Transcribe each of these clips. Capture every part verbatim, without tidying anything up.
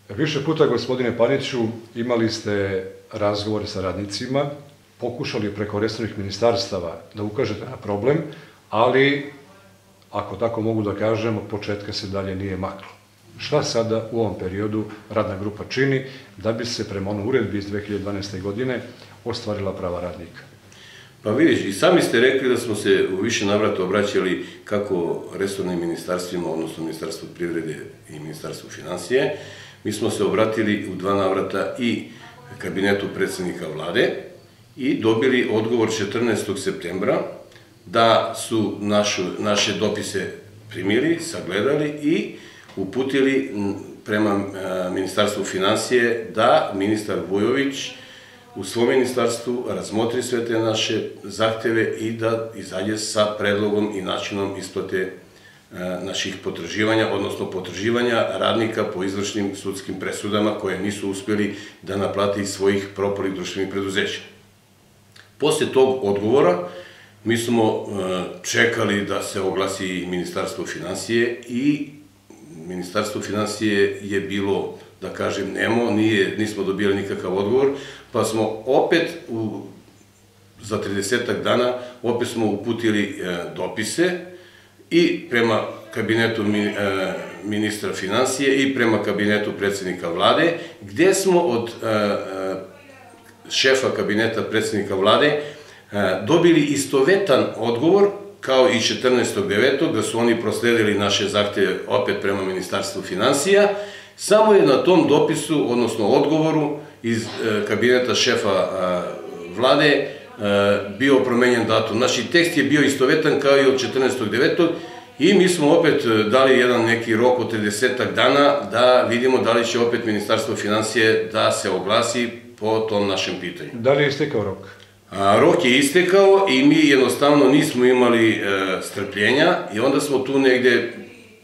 Više puta, gospodine Paniću, imali ste razgovore sa radnicima, pokušali preko resornih ministarstava da ukažete na problem, ali, ako tako mogu da kažem, od početka se dalje nije maklo. Šta sada u ovom periodu radna grupa čini da bi se prema onoj uredbi iz dve hiljade dvanaeste. godine ostvarila prava radnika? Pa vidiš, i sami ste rekli da smo se u više navrata obraćali kako resornim ministarstvima, odnosno Ministarstvu privrede i Ministarstvu finansije. Mi smo se obratili u dva navrata i kabinetu predsjednika vlade i dobili odgovor četrnaestog septembra da su naše dopise primili, sagledali i uputili prema Ministarstvu finansije da ministar Vujović u svom ministarstvu razmotri sve te naše zahteve i da izađe sa predlogom i načinom isplate naših potraživanja, odnosno potraživanja radnika po izvršnim sudskim presudama koje nisu uspjeli da naplate iz svojih propalih društvenih preduzeća. Posle tog odgovora mi smo čekali da se oglasi Ministarstvo finansije i Ministarstvo finansije je bilo, da kažem, nemo, nismo dobili nikakav odgovor, pa smo opet za tridesetak dana opet smo uputili dopise i prema kabinetu ministra finansije i prema kabinetu predsjednika vlade, gde smo od šefa kabineta predsjednika vlade dobili istovetan odgovor kao i četrnaestog devetog da su oni prosledili naše zahtjeve opet prema Ministarstvu finansija. Samo je na tom dopisu, odnosno odgovoru iz kabineta šefa vlade bio promenjen datum. Znači, tekst je bio istovetan kao i od četrnaestog devetog i mi smo opet dali jedan neki rok od tridesetak dana da vidimo da li će opet Ministarstvo finansije da se oglasi po tom našem pitanju. Da li je istekao rok? Rok je istekao i mi jednostavno nismo imali strpljenja i onda smo tu negde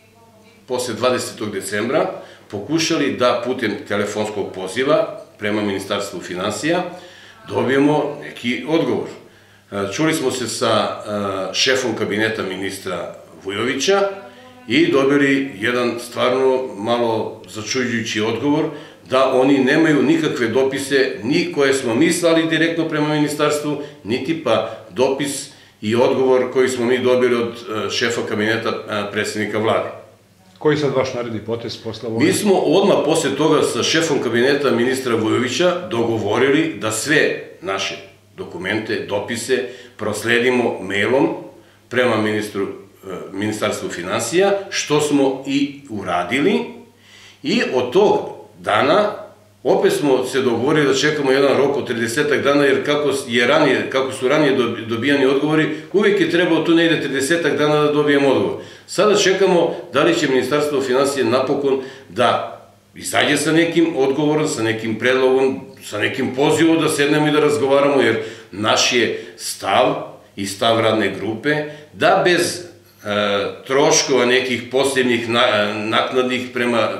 posle dvadesetog decembra pokušali da putem telefonskog poziva prema Ministarstvu finansija dobijemo neki odgovor. Čuli smo se sa šefom kabineta ministra Vujovića i dobili jedan stvarno malo začuđujući odgovor da oni nemaju nikakve dopise, ni koje smo mi slali direktno prema ministarstvu, niti pa dopis i odgovor koji smo mi dobili od šefa kabineta predsjednika vlade. Koji je sad vaš naredni potez posle ovoga? Mi smo odmah posle toga sa šefom kabineta ministra Vujovića dogovorili da sve naše dokumente, dopise prosledimo mailom prema Ministarstvu finansija, što smo i uradili i od tog dana opet smo se dogovorili da čekamo jedan rok od tridesetak dana, jer kako su ranije dobijani odgovori, uvijek je trebalo tu negde tridesetak dana da dobijemo odgovor. Sada čekamo da li će Ministarstvo finansije napokon da izađe sa nekim odgovorom, sa nekim predlogom, sa nekim pozivom da sednemo i da razgovaramo, jer naš je stav i stav radne grupe da bez troškova nekih posebnih naknadnih prema,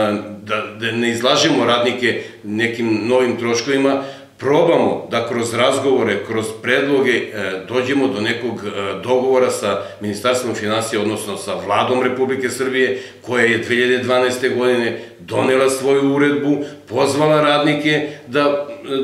da ne izlažemo radnike nekim novim troškovima, probamo da kroz razgovore, kroz predloge dođemo do nekog dogovora sa Ministarstvom finansija, odnosno sa vladom Republike Srbije, koja je dve hiljade dvanaeste. godine donela svoju uredbu, pozvala radnike da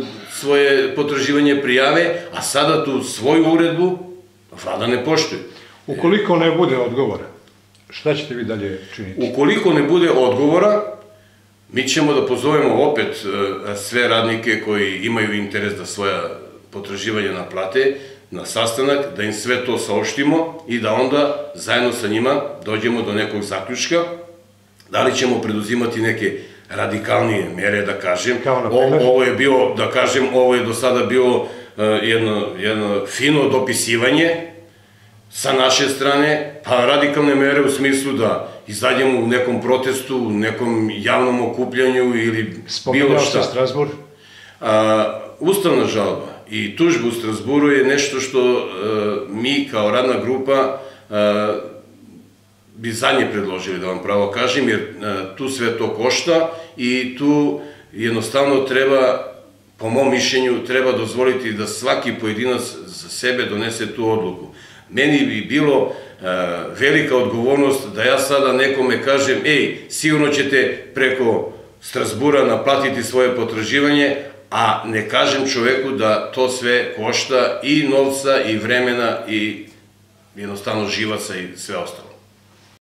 svoje potraživanje prijave, a sada tu svoju uredbu vlada ne poštuje. Ukoliko ne bude odgovora, šta ćete vi dalje činiti? Ukoliko ne bude odgovora, mi ćemo da pozovemo opet sve radnike koji imaju interes da svoja potraživanja naplate na sastanak, da im sve to saopštimo i da onda zajedno sa njima dođemo do nekog zaključka, da li ćemo preduzimati neke radikalnije mere, da kažem. Ovo je bio, da kažem, ovo je do sada bilo jedno fino dopisivanje sa naše strane, pa radikalne mere u smislu da izađemo u nekom protestu, u nekom javnom okupljanju ili bilo šta. Spominjao se Strazbur? Ustavna žalba i tužba u Strazburu je nešto što mi kao radna grupa bi zadnje predložili, da vam pravo kažem, jer tu sve to košta i tu jednostavno treba, po mom mišljenju, treba dozvoliti da svaki pojedinac za sebe donese tu odluku. Meni bi bilo velika odgovornost da ja sada nekome kažem, ej, sigurno ćete preko Strasbura naplatiti svoje potraživanje, a ne kažem čoveku da to sve košta i novca i vremena i jednostavno živaca i sve ostalo.